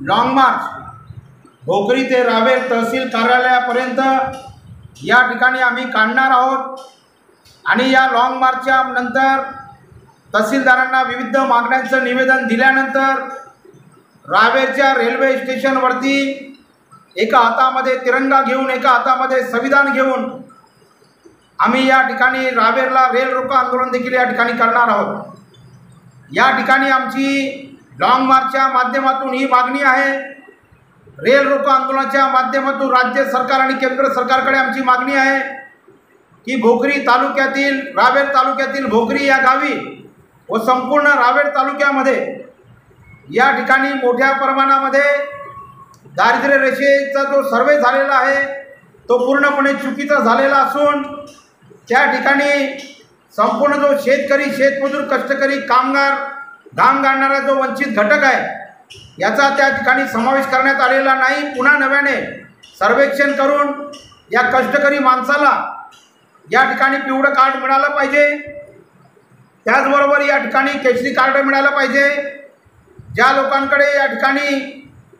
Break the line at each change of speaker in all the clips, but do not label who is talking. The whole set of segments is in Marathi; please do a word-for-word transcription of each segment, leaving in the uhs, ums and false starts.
लॉन्ग मार्च भोकरी ते रावेर तहसील कार्यालयापर्यंत या ठिकाणी आम्ही काढणार आहोत आणि या लॉन्ग मार्चच्या नंतर तहसीलदारांना विविध मागण्यांचं निवेदन दिल्यानंतर रावेरच्या रेल्वे स्टेशनवरती एका हातामध्ये तिरंगा घेऊन एका हातामध्ये संविधान घेऊन आम्ही या ठिकाणी रावेरला रेल रोको आंदोलन देखील या ठिकाणी करणार आहोत। या ठिकाणी आमची लॉन्ग मार्चच्या माध्यमातून ही मागणी आहे, रेल रोको आंदोलनाच्या माध्यमातून राज्य सरकार आणि केंद्र सरकारकडे आमची मागणी आहे की भोकरी तालुक्यातील रावेर तालुक्यातील भोकरी या गावी व संपूर्ण रावेर तालुक्यामध्ये या ठिकाणी मोठ्या प्रमाणामध्ये दारिद्र्य रेषेचा जो सर्वे झालेला आहे तो पूर्णपणे चुकीचा झालेला असून त्या ठिकाणी संपूर्ण जो शेतकरी शेतमजूर कष्टकरी कामगार घाम गाळणारा जो वंचित घटक आहे याचा त्या ठिकाणी समावेश करण्यात आलेला नाही। पुन्हा नव्याने सर्वेक्षण करून या कष्टकरी माणसाला या ठिकाणी पिवळं कार्ड मिळालं पाहिजे, त्याचबरोबर या ठिकाणी केशरी कार्ड मिळालं पाहिजे। ज्या लोकांकडे या ठिकाणी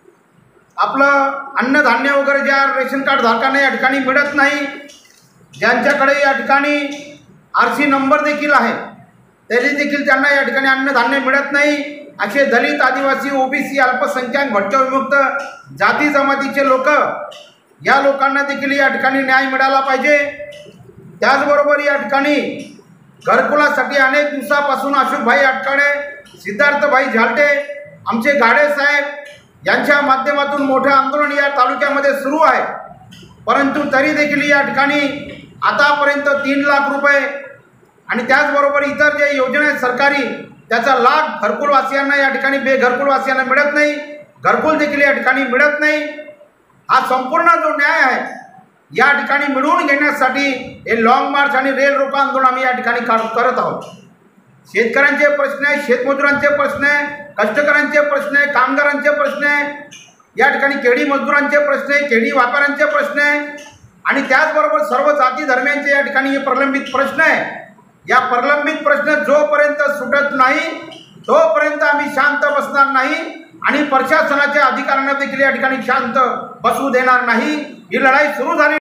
आपलं अन्नधान्य वगैरे ज्या रेशन कार्ड धारकांना या ठिकाणी मिळत नाही, ज्यांच्याकडे या ठिकाणी आर सी नंबर देखील आहे तरी देखील त्यांना या ठिकाणी अन्नधान्य मिळत नाही, असे दलित आदिवासी ओबीसी अल्पसंख्याक भटक्या विमुक्त जाती जमातीचे लोक या लोकांना देखील या ठिकाणी न्याय मिळाला पाहिजे। त्याचबरोबर या ठिकाणी घरकुलासाठी अनेक दिवसापासून अशोकभाई अटकाळे सिद्धार्थभाई झालटे आमचे गाडे साहेब यांच्या माध्यमातून मोठे आंदोलन या तालुक्यामध्ये सुरू आहे, परंतु तरी देखील या ठिकाणी आतापर्यंत तीन लाख रुपये आणि त्याचबरोबर इतर जे योजना आहेत सरकारी त्याचा लाभ घरकुलवासियांना या ठिकाणी बेघरकुलवासियांना मिळत नाही, घरकुल देखील या ठिकाणी मिळत नाही। हा संपूर्ण जो न्याय आहे या ठिकाणी मिळवून घेण्यासाठी हे लॉन्ग मार्च आणि रेल रोको आंदोलन आम्ही या ठिकाणी करत आहोत। शेतकऱ्यांचे प्रश्न आहे, शेतमजुरांचे प्रश्न आहे, कष्टकऱ्यांचे प्रश्न आहे, कामगारांचे प्रश्न आहे, या ठिकाणी केडी मजदुरांचे प्रश्न आहे, केडी व्यापाऱ्यांचे प्रश्न आहे आणि त्याचबरोबर सर्व जाती धर्मांचे या ठिकाणी हे प्रलंबित प्रश्न आहे। या प्रलंबित प्रश्न जोपर्यंत सुटत नाही तोपर्यंत आम्ही शांत बसणार नाही आणि प्रशासनाच्या अधिकाऱ्यांना देखील या ठिकाणी शांत बसू देणार नाही। ही लढाई सुरू झाली